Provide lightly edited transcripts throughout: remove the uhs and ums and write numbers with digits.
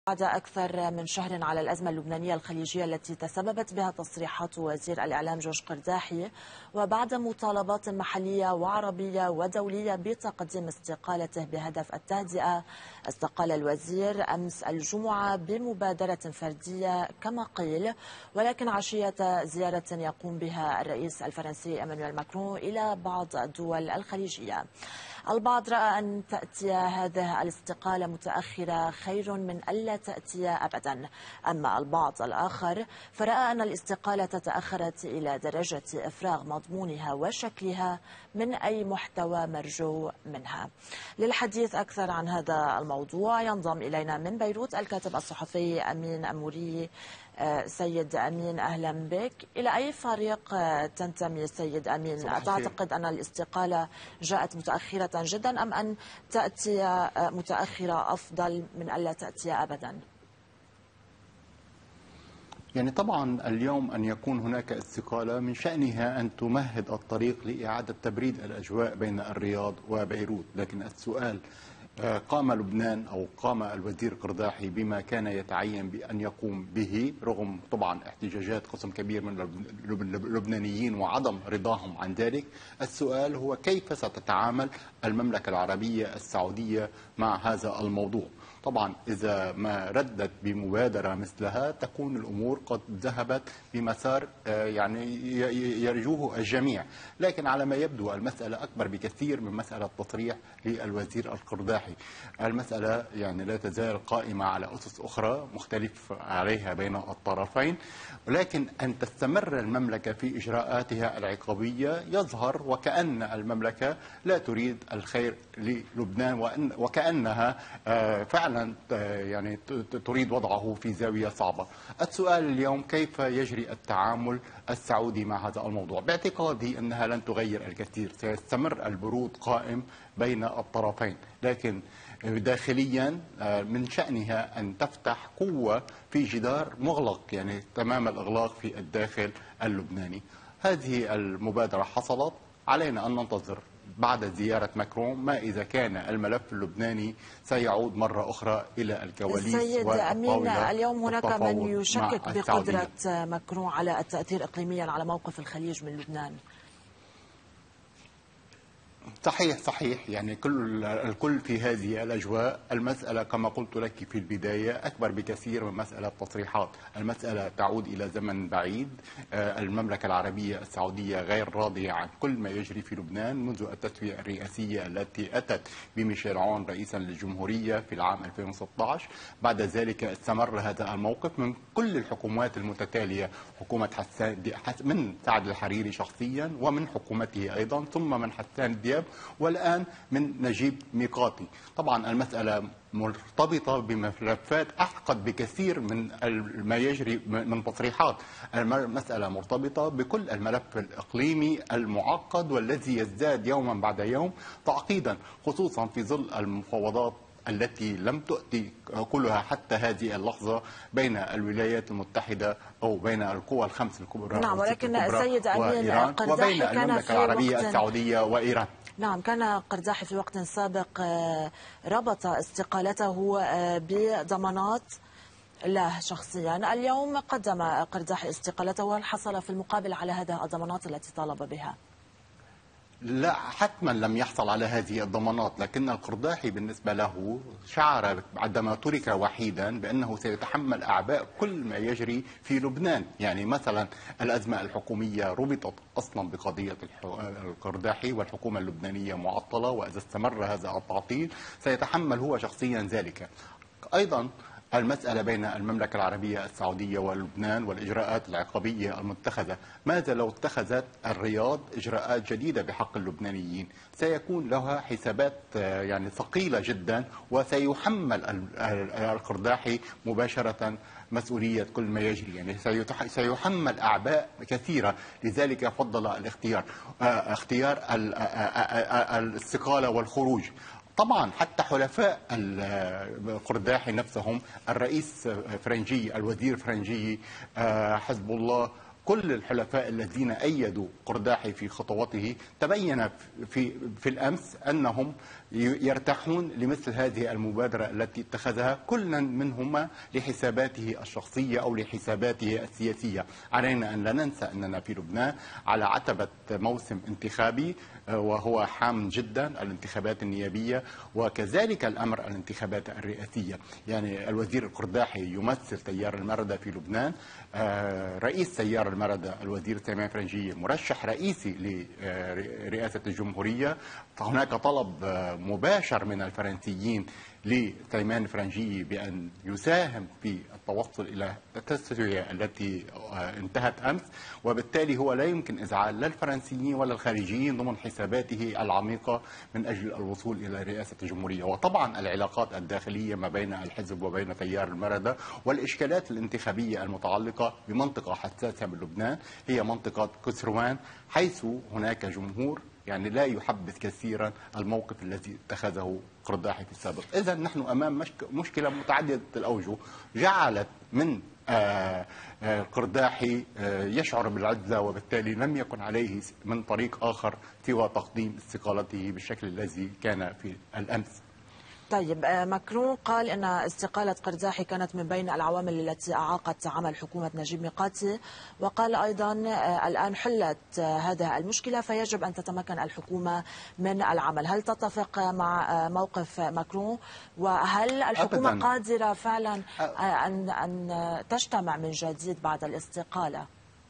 بعد أكثر من شهر على الأزمة اللبنانية الخليجية التي تسببت بها تصريحات وزير الإعلام جورج قرداحي، وبعد مطالبات محلية وعربية ودولية بتقديم استقالته بهدف التهدئة، استقال الوزير أمس الجمعة بمبادرة فردية كما قيل، ولكن عشية زيارة يقوم بها الرئيس الفرنسي إيمانويل ماكرون إلى بعض الدول الخليجية. البعض رأى أن تأتي هذه الاستقالة متأخرة خير من ألا تأتي أبدا، أما البعض الآخر فرأى أن الاستقالة تأخرت إلى درجة إفراغ مضمونها وشكلها من أي محتوى مرجو منها. للحديث أكثر عن هذا الموضوع ينضم إلينا من بيروت الكاتب الصحفي أمين أموري. سيد أمين، أهلا بك. إلى أي فريق تنتمي سيد أمين؟ تعتقد أن الاستقالة جاءت متأخرة جدا أم أن تأتي متأخرة أفضل من ألا تأتي أبدا؟ يعني طبعا اليوم أن يكون هناك استقالة من شأنها أن تمهد الطريق لإعادة تبريد الأجواء بين الرياض وبيروت، لكن السؤال قام لبنان أو قام الوزير قرداحي بما كان يتعين بأن يقوم به رغم طبعا احتجاجات قسم كبير من اللبنانيين وعدم رضاهم عن ذلك. السؤال هو كيف ستتعامل المملكة العربية السعودية مع هذا الموضوع؟ طبعا إذا ما ردت بمبادرة مثلها تكون الأمور قد ذهبت بمسار يعني يرجوه الجميع، لكن على ما يبدو المسألة أكبر بكثير من مسألة تصريح للوزير القرداحي. المسألة يعني لا تزال قائمة على أسس أخرى مختلف عليها بين الطرفين، ولكن أن تستمر المملكة في إجراءاتها العقابية يظهر وكأن المملكة لا تريد الخير للبنان وكأنها فعلا يعني تريد وضعه في زاوية صعبة. السؤال اليوم كيف يجري التعامل السعودي مع هذا الموضوع؟ باعتقادي أنها لن تغير الكثير، سيستمر البرود قائم بين الطرفين، لكن داخليا من شأنها أن تفتح قوة في جدار مغلق يعني تمام الإغلاق في الداخل اللبناني. هذه المبادرة حصلت، علينا أن ننتظر بعد زيارة ماكرون ما إذا كان الملف اللبناني سيعود مرة أخرى إلى الكواليس. سيد أمين، اليوم هناك من يشكك بقدرة ماكرون على التأثير إقليميا على موقف الخليج من لبنان. صحيح يعني الكل في هذه الأجواء. المسألة كما قلت لك في البداية أكبر بكثير من مسألة تصريحات، المسألة تعود إلى زمن بعيد. المملكة العربية السعودية غير راضية عن كل ما يجري في لبنان منذ التسوية الرئاسية التي أتت بميشيل عون رئيسا للجمهورية في العام 2016. بعد ذلك استمر هذا الموقف من كل الحكومات المتتالية، حكومة من سعد الحريري شخصيا ومن حكومته أيضا، ثم من حسان دياب، والآن من نجيب ميقاتي. طبعا المسألة مرتبطة بملفات أعقد بكثير من ما يجري من تصريحات. المسألة مرتبطة بكل الملف الإقليمي المعقد والذي يزداد يوما بعد يوم تعقيدا، خصوصا في ظل المفاوضات التي لم تؤتي كلها حتى هذه اللحظة بين الولايات المتحدة أو بين القوى الخمس الكبرى. نعم، ولكن سيد أمين، قرداحي وبين المملكة العربية السعودية وإيران. نعم، كان قرداحي في وقت سابق ربط استقالته بضمانات له شخصيا. اليوم قدم قرداحي استقالته، وهل حصل في المقابل على هذه الضمانات التي طالب بها؟ لا، حتما لم يحصل على هذه الضمانات، لكن القرداحي بالنسبة له شعر عندما ترك وحيدا بأنه سيتحمل أعباء كل ما يجري في لبنان. يعني مثلا الأزمة الحكومية ربطت أصلا بقضية القرداحي، والحكومة اللبنانية معطلة، وإذا استمر هذا التعطيل سيتحمل هو شخصيا ذلك. أيضا المسألة بين المملكة العربية السعودية ولبنان والإجراءات العقابية المتخذة، ماذا لو اتخذت الرياض إجراءات جديدة بحق اللبنانيين؟ سيكون لها حسابات يعني ثقيلة جدا، وسيحمل القرداحي مباشرة مسؤولية كل ما يجري، يعني سيحمل أعباء كثيرة. لذلك فضل اختيار الاستقالة والخروج. طبعا حتى حلفاء القرداحي نفسهم، الرئيس فرنجي، الوزير فرنجي، حزب الله كل الحلفاء الذين أيدوا قرداحي في خطواته تبين في الأمس أنهم يرتاحون لمثل هذه المبادرة التي اتخذها كل منهما لحساباته الشخصية أو لحساباته السياسية. علينا أن لا ننسى أننا في لبنان على عتبة موسم انتخابي، وهو حام جدا، الانتخابات النيابية وكذلك الأمر الانتخابات الرئاسية. يعني الوزير القرداحي يمثل تيار المردة في لبنان، رئيس تيار المردة الوزير سليمان فرنجية مرشح رئيسي لرئاسة الجمهورية. فهناك طلب مباشر من الفرنسيين لسليمان فرنجي بأن يساهم في التوصل إلى التسوية التي انتهت أمس، وبالتالي هو لا يمكن إزعال لا الفرنسيين ولا الخارجيين ضمن حساباته العميقة من أجل الوصول إلى رئاسة الجمهورية. وطبعا العلاقات الداخلية ما بين الحزب وبين تيار المردة والإشكالات الانتخابية المتعلقة بمنطقة حساسة من لبنان هي منطقة كسروان، حيث هناك جمهور يعني لا يحبذ كثيرا الموقف الذي اتخذه قرداحي في السابق. إذا نحن أمام مشكلة متعددة الأوجه جعلت من قرداحي يشعر بالعزة، وبالتالي لم يكن عليه من طريق آخر سوى تقديم استقالته بالشكل الذي كان في الأمس. طيب، ماكرون قال أن استقالة قرداحي كانت من بين العوامل التي أعاقت عمل حكومة نجيب ميقاتي، وقال أيضا الآن حلت هذه المشكلة فيجب أن تتمكن الحكومة من العمل. هل تتفق مع موقف ماكرون؟ وهل الحكومة أبداً قادرة فعلا أن تجتمع من جديد بعد الاستقالة؟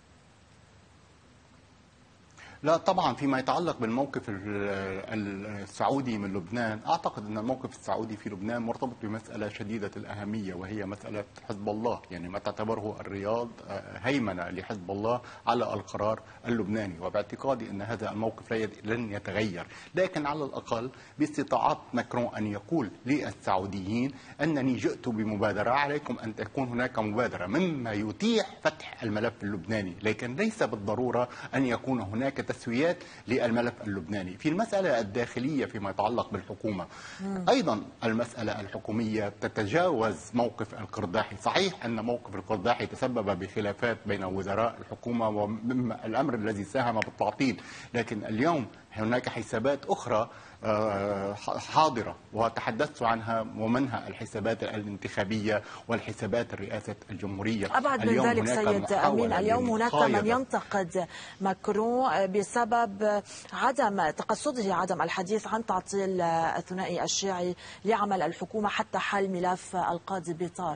لا طبعا، فيما يتعلق بالموقف السعودي من لبنان، أعتقد أن الموقف السعودي في لبنان مرتبط بمسألة شديدة الأهمية، وهي مسألة حزب الله. يعني ما تعتبره الرياض هيمنة لحزب الله على القرار اللبناني، وباعتقادي أن هذا الموقف لن يتغير. لكن على الأقل باستطاعة ماكرون أن يقول للسعوديين أنني جئت بمبادرة، عليكم أن تكون هناك مبادرة، مما يتيح فتح الملف اللبناني، لكن ليس بالضرورة أن يكون هناك تسويات للملف اللبناني. في المسألة الداخلية فيما يتعلق بالحكومة، أيضا المسألة الحكومية تتجاوز موقف القرداحي. صحيح أن موقف القرداحي تسبب بخلافات بين وزراء الحكومة والأمر الذي ساهم بالتعطيل، لكن اليوم هناك حسابات أخرى حاضرة وتحدثت عنها، ومنها الحسابات الانتخابية والحسابات الرئاسة الجمهورية. أبعد من ذلك سيد أمين، اليوم هناك من ينتقد ماكرون بسبب عدم تقصده عدم الحديث عن تعطيل الثنائي الشيعي لعمل الحكومة حتى حل ملف القاضي بيطار.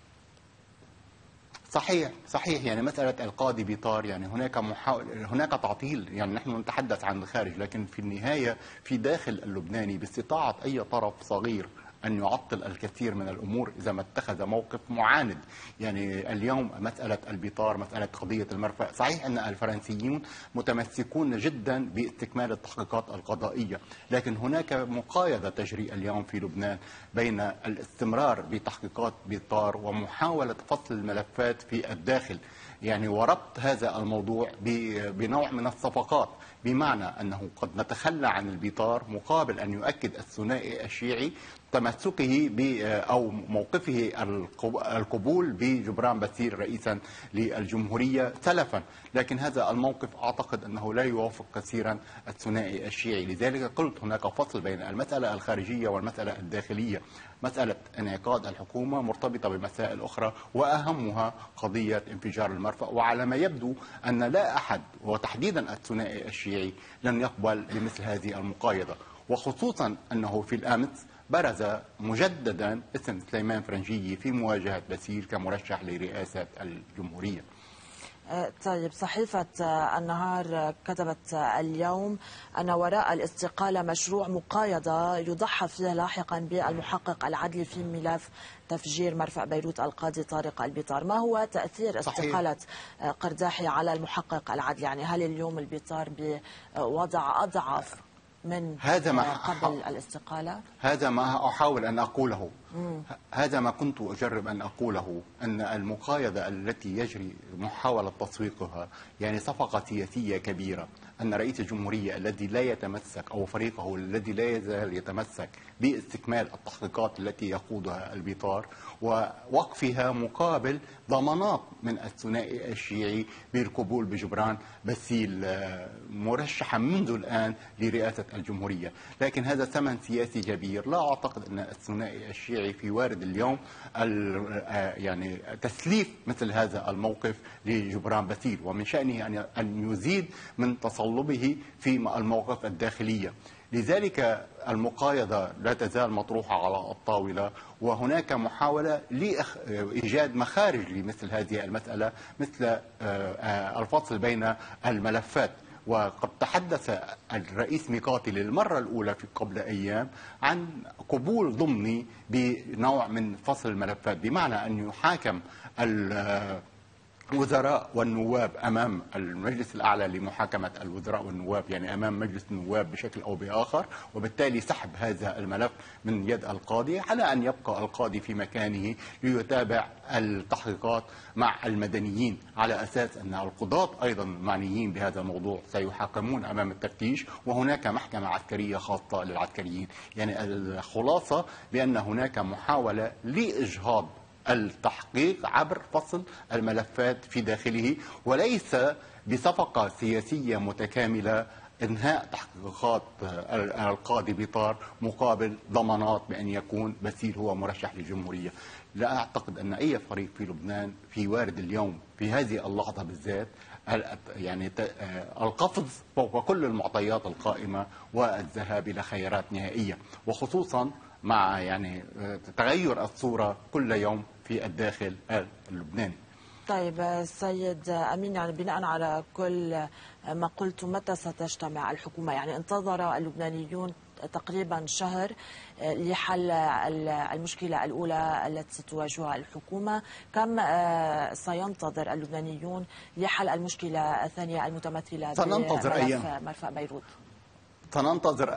صحيح، يعني مسألة القاضي بيطار، يعني هناك تعطيل، يعني نحن نتحدث عن الخارج، لكن في النهاية في داخل اللبناني باستطاعة أي طرف صغير أن يعطل الكثير من الأمور إذا ما اتخذ موقف معاند. يعني اليوم مسألة البيطار، مسألة قضية المرفأ، صحيح أن الفرنسيون متمسكون جدا باستكمال التحقيقات القضائية، لكن هناك مقايضة تجري اليوم في لبنان بين الاستمرار بتحقيقات بيطار ومحاولة فصل الملفات في الداخل، يعني وربط هذا الموضوع بنوع من الصفقات، بمعنى أنه قد نتخلى عن البيطار مقابل أن يؤكد الثنائي الشيعي تمسكه أو موقفه القبول بجبران باسيل رئيسا للجمهورية سلفا، لكن هذا الموقف أعتقد أنه لا يوافق كثيرا الثنائي الشيعي. لذلك قلت هناك فصل بين المسألة الخارجية والمسألة الداخلية. مسألة انعقاد الحكومة مرتبطة بمسائل أخرى، وأهمها قضية انفجار المرفأ، وعلى ما يبدو أن لا أحد وتحديدا الثنائي الشيعي لن يقبل بمثل هذه المقايضة، وخصوصا أنه في الأمس برز مجددا اسم سليمان فرنجي في مواجهة باسيل كمرشح لرئاسة الجمهورية. طيب، صحيفة النهار كتبت اليوم أن وراء الاستقالة مشروع مقايضة يضحى فيه لاحقا بالمحقق العدلي في ملف تفجير مرفأ بيروت القاضي طارق البيطار. ما هو تأثير استقالة قرداحي على المحقق العدلي؟ يعني هل اليوم البيطار بوضع أضعف من قبل الاستقالة؟ هذا ما أحاول أن أقوله. هذا ما كنت أجرب أن أقوله، أن المقايضة التي يجري محاولة تسويقها يعني صفقة سياسية كبيرة، أن رئيس الجمهورية الذي لا يتمسك أو فريقه الذي لا يزال يتمسك باستكمال التحقيقات التي يقودها البيطار ووقفها مقابل ضمانات من الثنائي الشيعي بالقبول بجبران باسيل مرشحا منذ الآن لرئاسة الجمهورية. لكن هذا ثمن سياسي كبير. لا أعتقد أن الثنائي الشيعي في وارد اليوم يعني تسليف مثل هذا الموقف لجبران باسيل، ومن شأنه أن يزيد من تصلبه في المواقف الداخلية. لذلك المقايضة لا تزال مطروحة على الطاولة، وهناك محاولة لإيجاد مخارج لمثل هذه المسألة، مثل الفصل بين الملفات. وقد تحدث الرئيس ميقاتي للمرة الأولى في قبل أيام عن قبول ضمني بنوع من فصل الملفات، بمعنى أن يحاكم الوزراء والنواب أمام المجلس الأعلى لمحاكمة الوزراء والنواب، يعني أمام مجلس النواب بشكل أو بآخر، وبالتالي سحب هذا الملف من يد القاضي على أن يبقى القاضي في مكانه ليتابع التحقيقات مع المدنيين، على أساس أن القضاة أيضا معنيين بهذا الموضوع سيحاكمون أمام التفتيش، وهناك محكمة عسكرية خاصة للعسكريين. يعني الخلاصة بأن هناك محاولة لإجهاض التحقيق عبر فصل الملفات في داخله، وليس بصفقة سياسية متكاملة انهاء تحقيقات القاضي بيطار مقابل ضمانات بأن يكون باسيل هو مرشح للجمهورية. لا أعتقد أن أي فريق في لبنان في وارد اليوم في هذه اللحظة بالذات يعني القفز فوق كل المعطيات القائمة والذهاب إلى خيارات نهائية، وخصوصا مع يعني تغير الصورة كل يوم في الداخل اللبناني. طيب سيد أمين، يعني بناء على كل ما قلت، متى ستجتمع الحكومة؟ يعني انتظر اللبنانيون تقريبا شهر لحل المشكلة الأولى التي تواجهها الحكومة، كم سينتظر اللبنانيون لحل المشكلة الثانية المتمثلة بملف مرفأ بيروت؟ سننتظر.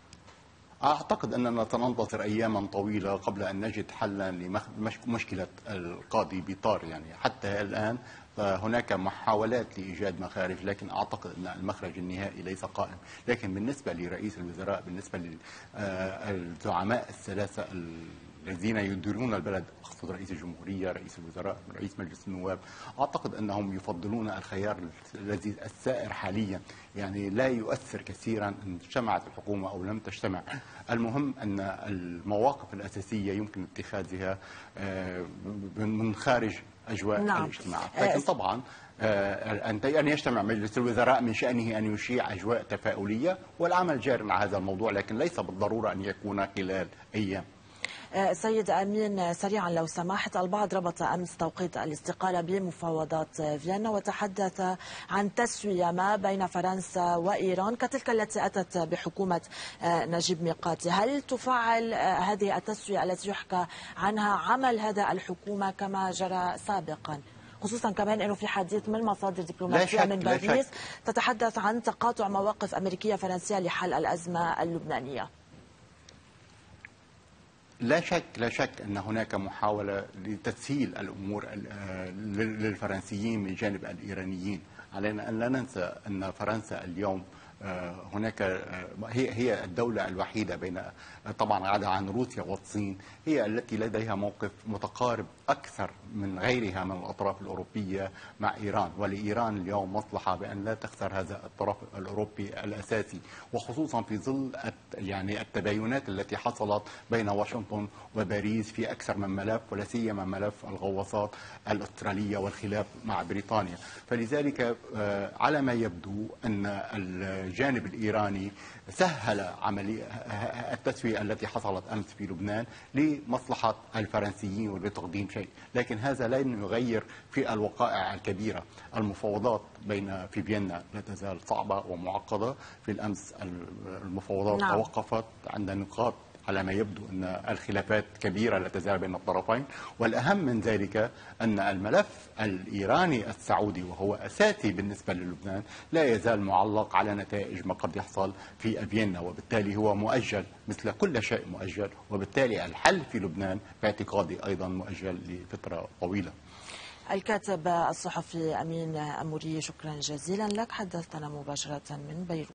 أعتقد أننا سننتظر أياما طويلة قبل أن نجد حلا لمشكلة القاضي بيطار. يعني حتى الآن هناك محاولات لإيجاد مخارج، لكن أعتقد أن المخرج النهائي ليس قائم. لكن بالنسبة لرئيس الوزراء، بالنسبة للزعماء الثلاثة الذين يديرون البلد، أقصد رئيس الجمهورية، رئيس الوزراء، رئيس مجلس النواب، أعتقد أنهم يفضلون الخيار الذي السائر حاليا. يعني لا يؤثر كثيرا إن اجتمعت الحكومة أو لم تجتمع. المهم أن المواقف الأساسية يمكن اتخاذها من خارج أجواء الاجتماعات. لكن طبعا أن يجتمع مجلس الوزراء من شأنه أن يشيع أجواء تفاؤلية، والعمل جار على هذا الموضوع، لكن ليس بالضرورة أن يكون خلال أيام. سيد أمين، سريعا لو سمحت، البعض ربط أمس توقيت الاستقالة بمفاوضات فيينا وتحدث عن تسوية ما بين فرنسا وإيران كتلك التي أتت بحكومة نجيب ميقاتي. هل تفعل هذه التسوية التي يحكى عنها عمل هذا الحكومة كما جرى سابقا، خصوصا كمان أنه في حديث من مصادر دبلوماسية من باريس تتحدث عن تقاطع مواقف أمريكية فرنسية لحل الأزمة اللبنانية؟ لا شك أن هناك محاولة لتسهيل الأمور للفرنسيين من جانب الإيرانيين. علينا أن لا ننسى أن فرنسا اليوم هناك هي الدولة الوحيدة بين طبعا عدا عن روسيا والصين، هي التي لديها موقف متقارب أكثر من غيرها من الأطراف الأوروبية مع إيران. ولإيران اليوم مصلحة بأن لا تخسر هذا الطرف الأوروبي الأساسي، وخصوصا في ظل يعني التباينات التي حصلت بين واشنطن وباريس في أكثر من ملف، ولا سيما ملف الغواصات الأسترالية والخلاف مع بريطانيا. فلذلك على ما يبدو أن الجانب الإيراني سهل عملية التسوية التي حصلت أمس في لبنان لمصلحة الفرنسيين ولتقديم شيء، لكن هذا لن يغير في الوقائع الكبيرة. المفاوضات في فيينا لا تزال صعبة ومعقدة. في الأمس المفاوضات توقفت عند نقاط على ما يبدو أن الخلافات كبيرة لا تزال بين الطرفين، والأهم من ذلك أن الملف الإيراني السعودي وهو أساسي بالنسبة للبنان لا يزال معلق على نتائج ما قد يحصل في فيينا، وبالتالي هو مؤجل مثل كل شيء مؤجل، وبالتالي الحل في لبنان باعتقادي أيضا مؤجل لفترة طويلة. الكاتب الصحفي أمين أموري، شكرا جزيلا لك، حدثتنا مباشرة من بيروت.